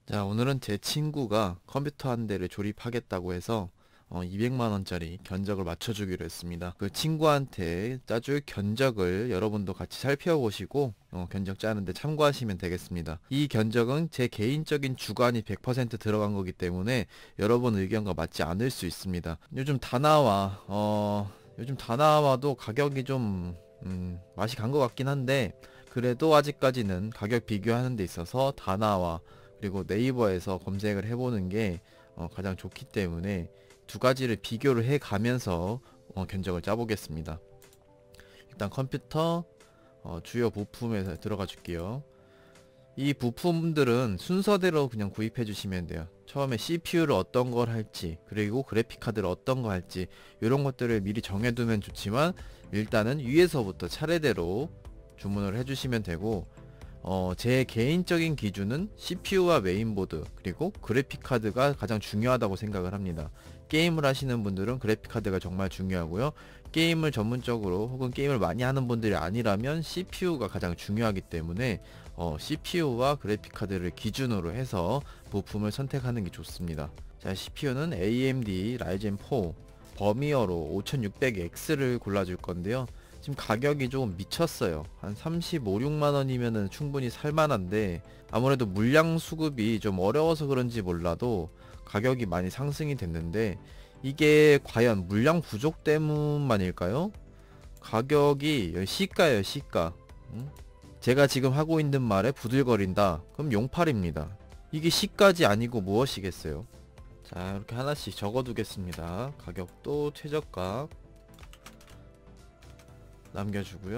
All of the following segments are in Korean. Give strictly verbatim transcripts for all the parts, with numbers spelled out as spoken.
자, 오늘은 제 친구가 컴퓨터 한 대를 조립하겠다고 해서 어, 이백만 원짜리 견적을 맞춰주기로 했습니다. 그 친구한테 짜줄 견적을 여러분도 같이 살펴보시고 어, 견적 짜는데 참고하시면 되겠습니다. 이 견적은 제 개인적인 주관이 백 퍼센트 들어간 거기 때문에 여러분 의견과 맞지 않을 수 있습니다. 요즘 다나와 어, 요즘 다나와도 가격이 좀 음, 맛이 간 것 같긴 한데, 그래도 아직까지는 가격 비교하는 데 있어서 다나와 그리고 네이버에서 검색을 해보는 게 어, 가장 좋기 때문에 두 가지를 비교를 해 가면서 어, 견적을 짜보겠습니다. 일단 컴퓨터 어, 주요 부품에 들어가 줄게요. 이 부품들은 순서대로 그냥 구입해 주시면 돼요. 처음에 씨피유를 어떤 걸 할지, 그리고 그래픽 카드를 어떤 거 할지, 이런 것들을 미리 정해두면 좋지만 일단은 위에서부터 차례대로 주문을 해주시면 되고, 어, 제 개인적인 기준은 씨피유와 메인보드 그리고 그래픽카드가 가장 중요하다고 생각을 합니다. 게임을 하시는 분들은 그래픽카드가 정말 중요하고요. 게임을 전문적으로 혹은 게임을 많이 하는 분들이 아니라면 씨피유가 가장 중요하기 때문에 어, 씨피유와 그래픽카드를 기준으로 해서 부품을 선택하는 게 좋습니다. 자, 씨피유는 에이엠디 라이젠 사 버미어로 오천육백 엑스를 골라줄 건데요. 지금 가격이 조금 미쳤어요. 한 삼십오, 육만 원이면은 충분히 살만한데, 아무래도 물량 수급이 좀 어려워서 그런지 몰라도 가격이 많이 상승이 됐는데, 이게 과연 물량 부족 때문만일까요? 가격이 시가예요, 시가. 응? 제가 지금 하고 있는 말에 부들거린다. 그럼 용팔입니다. 이게 시가지 아니고 무엇이겠어요? 자, 이렇게 하나씩 적어두겠습니다. 가격도 최저가 남겨주고요.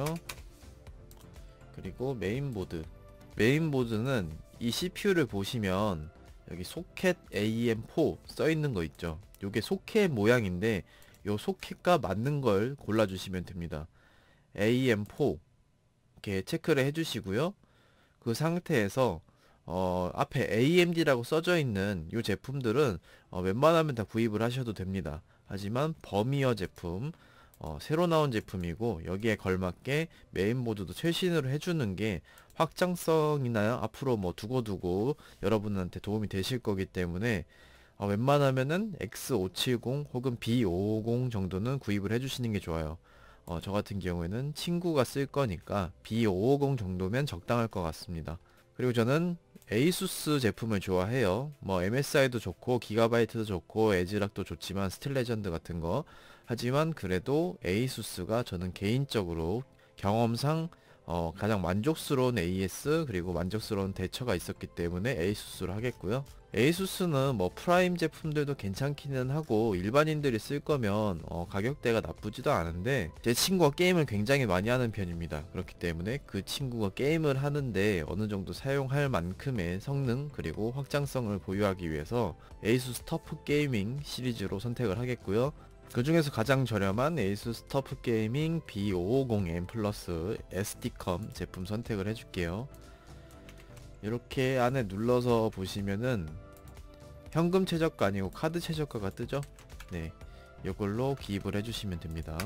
그리고 메인보드. 메인보드는 이 씨피유를 보시면 여기 소켓 에이엠 사 써있는 거 있죠. 요게 소켓 모양인데 요 소켓과 맞는 걸 골라주시면 됩니다. 에이엠 사 이렇게 체크를 해주시고요. 그 상태에서 어, 앞에 에이엠디라고 써져 있는 이 제품들은 어, 웬만하면 다 구입을 하셔도 됩니다. 하지만 버미어 제품, 어, 새로 나온 제품이고 여기에 걸맞게 메인보드도 최신으로 해주는 게 확장성이나 앞으로 뭐 두고두고 여러분한테 도움이 되실 거기 때문에 어, 웬만하면은 엑스 오백칠십 혹은 비 오백오십 정도는 구입을 해주시는 게 좋아요. 어, 저 같은 경우에는 친구가 쓸 거니까 비 오백오십 정도면 적당할 것 같습니다. 그리고 저는 에이수스 제품을 좋아해요. 뭐 엠에스아이도 좋고 기가바이트도 좋고 에즈락도 좋지만 스틸레전드 같은 거. 하지만 그래도 에이수스가 저는 개인적으로 경험상 어, 가장 만족스러운 에이에스 그리고 만족스러운 대처가 있었기 때문에 에이수스로 하겠고요. 에이수스는 뭐 프라임 제품들도 괜찮기는 하고 일반인들이 쓸 거면 어, 가격대가 나쁘지도 않은데, 제 친구가 게임을 굉장히 많이 하는 편입니다. 그렇기 때문에 그 친구가 게임을 하는데 어느 정도 사용할 만큼의 성능 그리고 확장성을 보유하기 위해서 에이수스 터프 게이밍 시리즈로 선택을 하겠고요. 그 중에서 가장 저렴한 에이수스 터프 게이밍 비 오백오십 엠 플러스 에스디컴 제품 선택을 해줄게요. 이렇게 안에 눌러서 보시면은 현금 최저가 아니고 카드 최저가가 뜨죠. 네, 이걸로 기입을 해주시면 됩니다.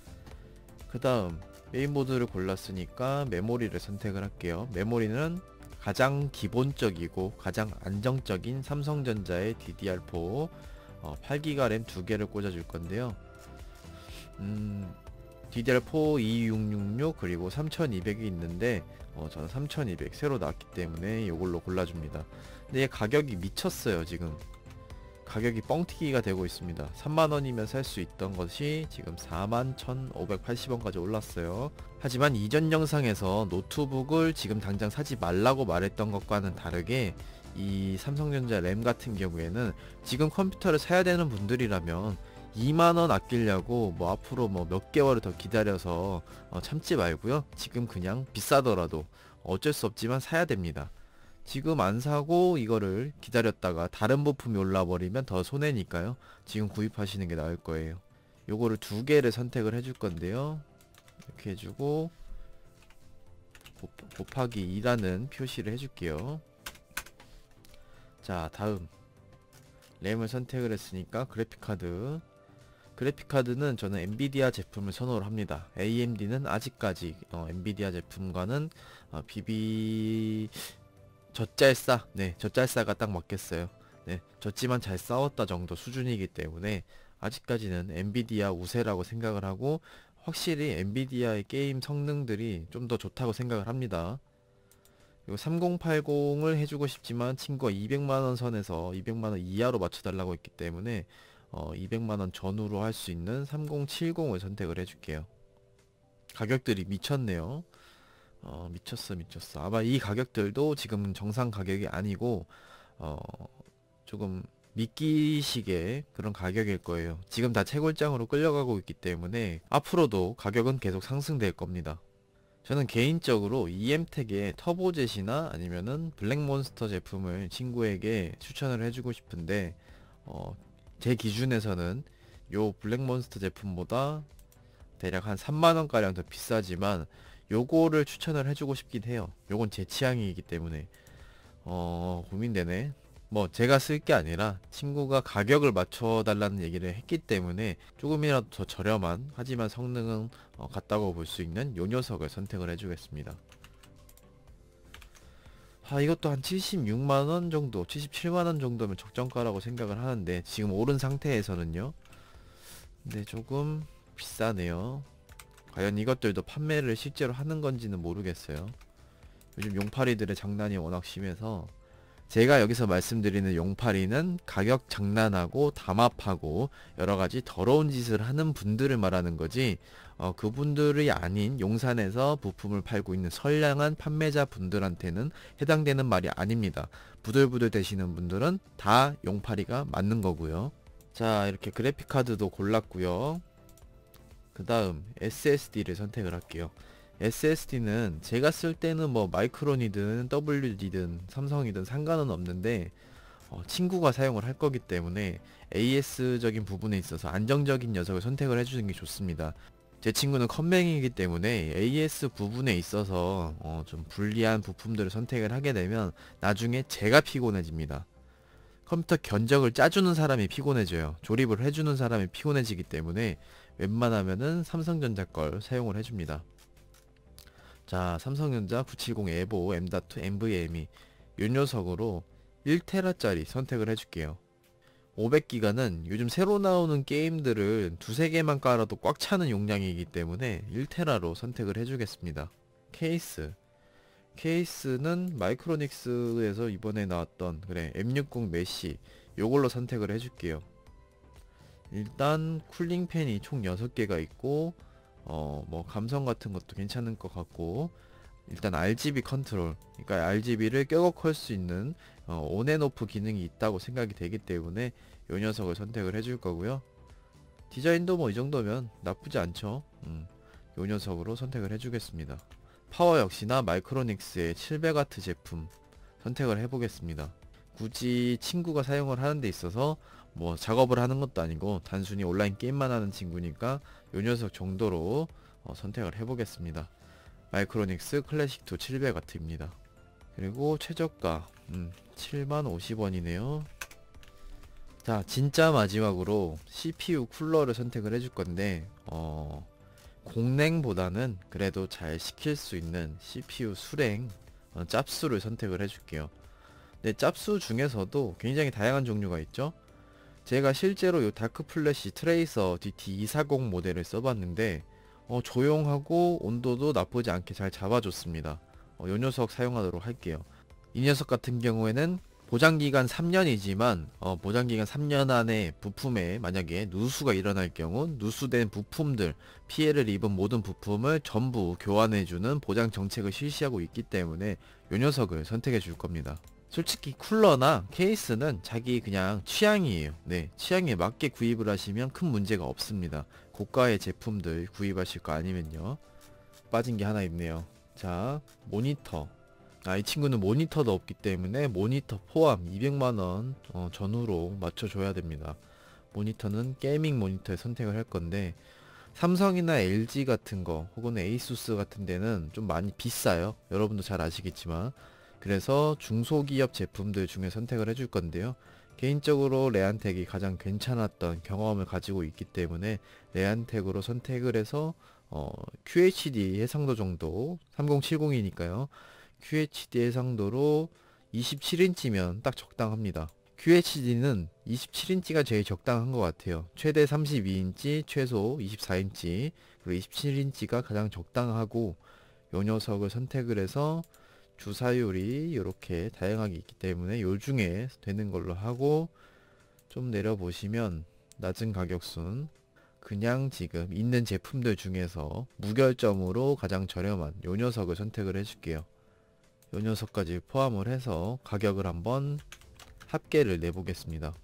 그 다음 메인보드를 골랐으니까 메모리를 선택을 할게요. 메모리는 가장 기본적이고 가장 안정적인 삼성전자의 디디알 사 어, 팔 기가 램 두 개를 꽂아줄 건데요. 음, 디디알 사 이육육육 그리고 삼천이백이 있는데 어, 저는 삼천이백 새로 나왔기 때문에 이걸로 골라줍니다. 근데 얘 가격이 미쳤어요. 지금 가격이 뻥튀기가 되고 있습니다. 삼만 원이면 살 수 있던 것이 지금 사만 천오백팔십 원까지 올랐어요. 하지만 이전 영상에서 노트북을 지금 당장 사지 말라고 말했던 것과는 다르게 이 삼성전자 램 같은 경우에는 지금 컴퓨터를 사야 되는 분들이라면 이만 원 아끼려고 뭐 앞으로 뭐 몇 개월을 더 기다려서 어 참지 말고요. 지금 그냥 비싸더라도 어쩔 수 없지만 사야 됩니다. 지금 안 사고 이거를 기다렸다가 다른 부품이 올라버리면 더 손해니까요. 지금 구입하시는 게 나을 거예요. 요거를 두 개를 선택을 해줄 건데요. 이렇게 해주고 곱하기 이라는 표시를 해줄게요. 자, 다음 램을 선택을 했으니까 그래픽카드. 그래픽카드는 저는 엔비디아 제품을 선호를 합니다. 에이엠디는 아직까지 어, 엔비디아 제품과는 어, 비비 젖잘싸, 네, 젖잘싸가 딱 맞겠어요. 네, 졌지만 잘 싸웠다 정도 수준이기 때문에 아직까지는 엔비디아 우세라고 생각을 하고, 확실히 엔비디아의 게임 성능들이 좀 더 좋다고 생각을 합니다. 그리고 삼공팔공을 해주고 싶지만 친구가 이백만 원 선에서 이백만 원 이하로 맞춰달라고 했기 때문에 어, 이백만 원 전후로 할 수 있는 삼공칠공을 선택을 해줄게요. 가격들이 미쳤네요. 어, 미쳤어 미쳤어. 아마 이 가격들도 지금 정상 가격이 아니고 어, 조금 미끼식의 그런 가격일 거예요. 지금 다 채굴장으로 끌려가고 있기 때문에 앞으로도 가격은 계속 상승될 겁니다. 저는 개인적으로 이엠텍의 터보젯이나 아니면은 블랙몬스터 제품을 친구에게 추천을 해주고 싶은데, 어, 제 기준에서는 요 블랙몬스터 제품보다 대략 한 삼만 원가량 더 비싸지만 요거를 추천을 해주고 싶긴 해요. 요건 제 취향이기 때문에 어 고민되네. 뭐 제가 쓸 게 아니라 친구가 가격을 맞춰달라는 얘기를 했기 때문에 조금이라도 더 저렴한 하지만 성능은 어, 같다고 볼 수 있는 요 녀석을 선택을 해주겠습니다. 아, 이것도 한 칠십육만 원 정도, 칠십칠만 원 정도면 적정가라고 생각을 하는데 지금 오른 상태에서는요. 근데 조금 비싸네요. 과연 이것들도 판매를 실제로 하는 건지는 모르겠어요. 요즘 용팔이들의 장난이 워낙 심해서, 제가 여기서 말씀드리는 용팔이는 가격 장난하고 담합하고 여러가지 더러운 짓을 하는 분들을 말하는 거지, 어, 그분들이 아닌 용산에서 부품을 팔고 있는 선량한 판매자 분들한테는 해당되는 말이 아닙니다. 부들부들 되시는 분들은 다 용팔이가 맞는 거고요. 자, 이렇게 그래픽카드도 골랐고요. 그 다음 에스에스디를 선택을 할게요. 에스에스디는 제가 쓸 때는 뭐 마이크론이든 더블유디든 삼성이든 상관은 없는데 어, 친구가 사용을 할 거기 때문에 에이에스적인 부분에 있어서 안정적인 녀석을 선택을 해주는 게 좋습니다. 제 친구는 컴맹이기 때문에 에이에스 부분에 있어서 어, 좀 불리한 부품들을 선택을 하게 되면 나중에 제가 피곤해집니다. 컴퓨터 견적을 짜주는 사람이 피곤해져요. 조립을 해주는 사람이 피곤해지기 때문에 웬만하면은 삼성전자 걸 사용을 해줍니다. 자, 삼성전자 구백칠십 에보 엠.투 엔브이엠이 요 녀석으로 일 테라짜리 선택을 해줄게요. 오백 기가는 요즘 새로 나오는 게임들을 두세 개만 깔아도 꽉 차는 용량이기 때문에 일 테라로 선택을 해주겠습니다. 케이스 케이스는 마이크로닉스에서 이번에 나왔던 그래 엠 육십 메시 요걸로 선택을 해줄게요. 일단 쿨링팬이 총 여섯 개가 있고 어 뭐 감성 같은 것도 괜찮은 것 같고, 일단 알지비 컨트롤, 그러니까 알지비를 껴고 컬 수 있는 어, 온앤오프 기능이 있다고 생각이 되기 때문에 요 녀석을 선택을 해줄 거고요. 디자인도 뭐 이 정도면 나쁘지 않죠. 음, 요 녀석으로 선택을 해주겠습니다. 파워 역시나 마이크로닉스의 칠백 와트 제품 선택을 해보겠습니다. 굳이 친구가 사용을 하는 데 있어서 뭐 작업을 하는 것도 아니고 단순히 온라인 게임만 하는 친구니까 요 녀석 정도로 어, 선택을 해보겠습니다. 마이크로닉스 클래식2 칠백 와트입니다. 그리고 최저가 음, 칠만 오십 원이네요. 자, 진짜 마지막으로 씨피유 쿨러를 선택을 해줄 건데 어, 공랭보다는 그래도 잘 식힐 수 있는 씨피유 수랭 어, 짭수를 선택을 해줄게요. 네, 짭수 중에서도 굉장히 다양한 종류가 있죠. 제가 실제로 요 다크 플래시 트레이서 디티 이백사십 모델을 써봤는데 어, 조용하고 온도도 나쁘지 않게 잘 잡아줬습니다. 어, 요 녀석 사용하도록 할게요. 이 녀석 같은 경우에는 보장기간 삼 년이지만 어, 보장기간 삼 년 안에 부품에 만약에 누수가 일어날 경우 누수된 부품들, 피해를 입은 모든 부품을 전부 교환해주는 보장 정책을 실시하고 있기 때문에 요 녀석을 선택해 줄 겁니다. 솔직히 쿨러나 케이스는 자기 그냥 취향이에요. 네, 취향에 맞게 구입을 하시면 큰 문제가 없습니다. 고가의 제품들 구입하실 거 아니면요. 빠진 게 하나 있네요. 자, 모니터. 아, 이 친구는 모니터도 없기 때문에 모니터 포함 이백만 원 어, 전후로 맞춰줘야 됩니다. 모니터는 게이밍 모니터에 선택을 할 건데 삼성이나 엘지 같은 거 혹은 에이수스 같은 데는 좀 많이 비싸요. 여러분도 잘 아시겠지만. 그래서 중소기업 제품들 중에 선택을 해줄 건데요. 개인적으로 레안텍이 가장 괜찮았던 경험을 가지고 있기 때문에 레안텍으로 선택을 해서 어, 큐에이치디 해상도 정도 삼공칠공이니까요. 큐에이치디 해상도로 이십칠 인치면 딱 적당합니다. 큐에이치디는 이십칠 인치가 제일 적당한 것 같아요. 최대 삼십이 인치, 최소 이십사 인치, 그리고 이십칠 인치가 가장 적당하고, 요 녀석을 선택을 해서 주사율이 이렇게 다양하게 있기 때문에 요 중에 되는 걸로 하고, 좀 내려보시면 낮은 가격순, 그냥 지금 있는 제품들 중에서 무결점으로 가장 저렴한 요 녀석을 선택을 해줄게요. 요 녀석까지 포함을 해서 가격을 한번 합계를 내보겠습니다.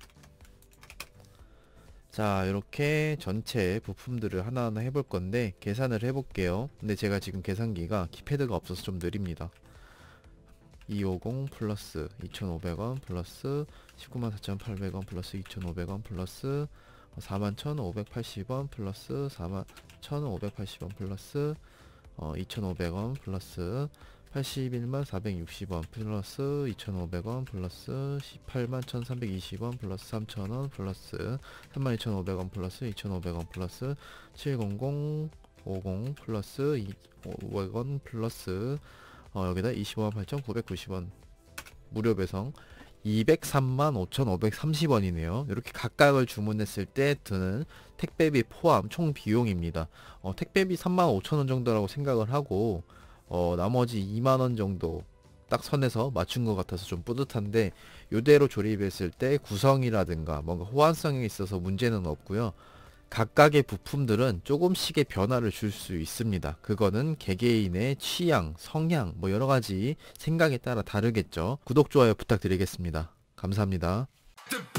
자, 이렇게 전체 부품들을 하나하나 해볼 건데 계산을 해볼게요. 근데 제가 지금 계산기가 키패드가 없어서 좀 느립니다. 이백오십 플러스 이천오백 원 플러스 십구만 사천팔백 원 플러스 이천오백 원 플러스 사만 천오백팔십 원 플러스 사만 천오백팔십 원 플러스 어, 이천오백 원 플러스 팔십일만 사백육십 원 플러스 이천오백 원 플러스 십팔만 천삼백이십 원 플러스 삼천 원 플러스 삼만 이천오백 원 플러스 이천오백 원 플러스 칠백 오십 플러스 오백 원 플러스 어, 여기다 이십오만 팔천구백구십 원 무료 배송 이백삼만 오천오백삼십 원이네요. 이렇게 각각을 주문했을 때 드는 택배비 포함 총 비용입니다. 어, 택배비 삼만 오천 원 정도라고 생각을 하고 어, 나머지 이만 원 정도 딱 선에서 맞춘 것 같아서 좀 뿌듯한데, 요대로 조립했을 때 구성이라든가 뭔가 호환성에 있어서 문제는 없고요. 각각의 부품들은 조금씩의 변화를 줄 수 있습니다. 그거는 개개인의 취향, 성향, 뭐 여러가지 생각에 따라 다르겠죠. 구독, 좋아요 부탁드리겠습니다. 감사합니다.